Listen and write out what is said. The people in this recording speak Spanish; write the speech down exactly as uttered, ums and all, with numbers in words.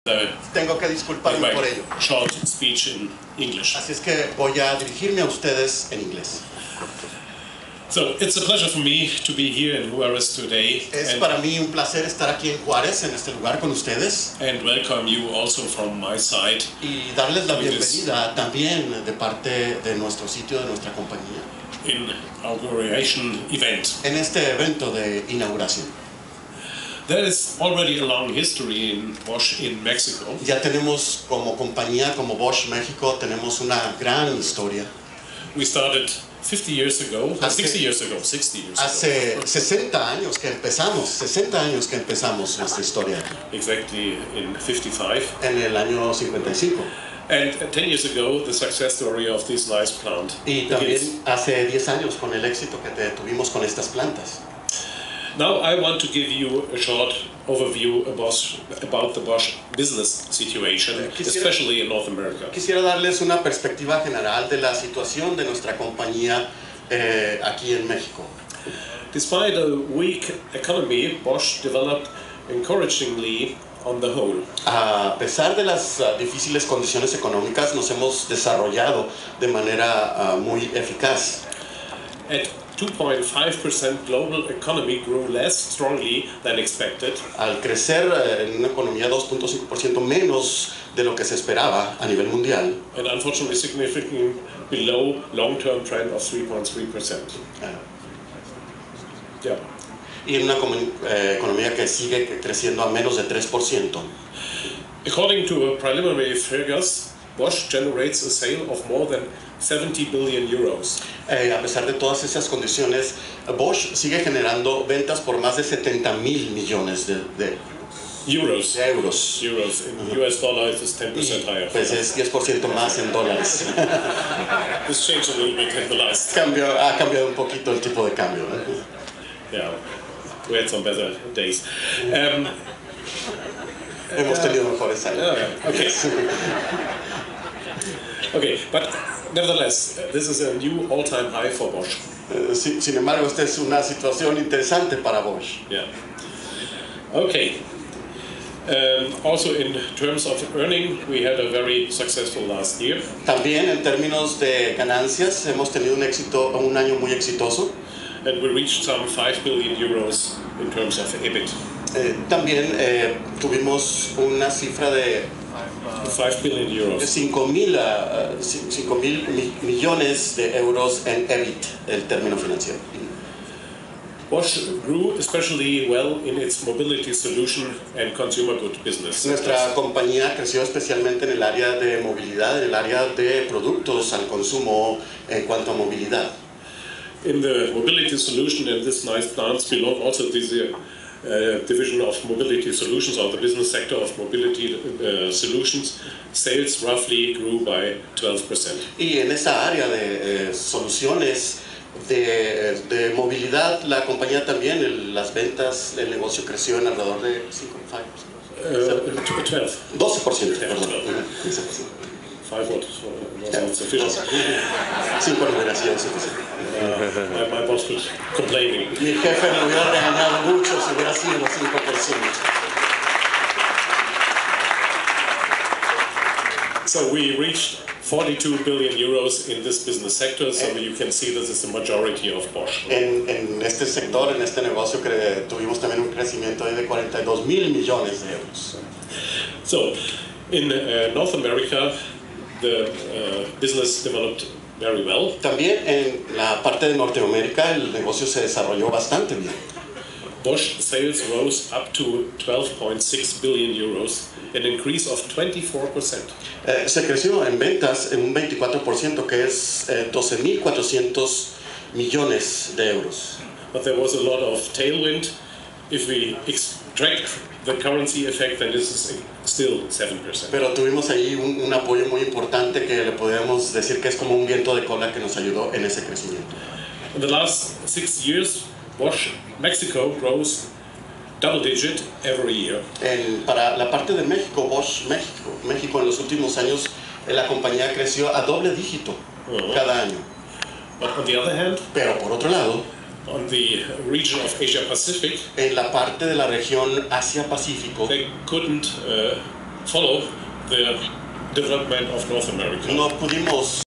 Tengo que disculparme por ello. Short speech in English. Así es que voy a dirigirme a ustedes en inglés. So it's a pleasure for me to be here in Juarez today. Es para mí un placer estar aquí en Juárez, en este lugar con ustedes. And welcome you also from my side. Y darles la bienvenida también de parte de nuestro sitio, de nuestra compañía. Inauguration event. En este evento de inauguración. There is already a long history in Bosch in Mexico. Ya tenemos como compañía, como Bosch México, tenemos una gran historia. We started fifty years ago, hace, sixty years ago, sixty years hace ago. sesenta años que empezamos, sesenta años que empezamos nuestra historia. Exactly in fifty-five. En el año cincuenta y cinco. And ten years ago, the success story of this nice plant. Y también hace diez años con el éxito que tuvimos con estas plantas. Now I want to give you a short overview about, about the Bosch business situation, quisiera, especially in North America. Quisiera darles una perspectiva general de la situación de nuestra compañía eh, aquí en México. Despite a weak economy, Bosch developed encouragingly on the whole. A pesar de las uh, difíciles condiciones económicas, nos hemos desarrollado de manera uh, muy eficaz. At two point five percent global economy grew less strongly than expected. Al crecer uh, en una economía dos punto cinco por ciento menos de lo que se esperaba a nivel mundial. And unfortunately significantly below long-term trend of three point three percent. Uh, yeah. Y en una eh, economía que sigue creciendo a menos de tres por ciento. According to preliminary figures, Bosch generates a sale of more than seventy billion euros. Eh, a pesar de todas esas condiciones, Bosch sigue generando ventas por más de setenta mil millones de, de euros. De euros. Euros. In uh-huh. U S dollar it is ten percent higher. Pues es diez por ciento más en dólares. This changed a little bit in the last. Cambio, ha cambiado un poquito el tipo de cambio. ¿eh? Yeah, we had some better days. Um, Hemos tenido mejores años. Uh, okay. Okay, but nevertheless, this is a new all-time high for Bosch. Uh, sin, sin embargo, esta es una situación interesante para Bosch. Yeah. Okay. Um, also in terms of earning, we had a very successful last year. También en términos de ganancias, hemos tenido un éxito, un año muy exitoso. And we reached some five billion euros in terms of E B I T. Eh, también eh, tuvimos una cifra de five billion euros. cinco mil millones de euros en E B I T, el término financiero. Bosch grew especially well in its mobility solution and consumer good business. Nuestra compañía creció especialmente en el área de movilidad, en el área de productos al consumo en cuanto a movilidad. In the mobility solution and this nice plants belong also this uh, division of mobility solutions, or the business sector of mobility uh, solutions. Sales roughly grew by twelve percent. Y en esa área de eh, soluciones de, de movilidad, la compañía también, el, las ventas, el negocio creció en alrededor de cinco por ciento. Uh, twelve. doce por ciento. Five what was not sufficient. Cinco no hubiera sido suficiente. Uh, my, my boss was complaining. Mi jefe me hubiera regañado mucho si hubiera sido cinco por ciento. So we reached forty-two billion euros in this business sector, so you can see this is the majority of Bosch. En, en este sector, en este negocio, que tuvimos también un crecimiento de cuarenta y dos mil millones de euros. So, in uh, North America, the uh, business developed very well. También en la parte de Norteamérica el negocio se desarrolló bastante bien. Bosch sales rose up to twelve point six billion euros, an increase of twenty-four percent. Eh, se creció en ventas en un veinticuatro por ciento, que es eh, doce mil cuatrocientos millones de euros. But there was a lot of tailwind. If we extract the currency effect, then this is still seven percent. Pero tuvimos ahí un, un apoyo muy importante que le podemos decir que es como un viento de cola que nos ayudó en ese crecimiento. In the last six years, Bosch Mexico grows double digit every year. En, para la parte de México, Bosch México, México en los últimos años, eh, la compañía creció a doble dígito uh-huh. cada año. But on the other hand, pero por otro lado, on the region of Asia Pacific, en la parte de la región Asia Pacífico, they couldn't uh, follow the development of North America. No pudimos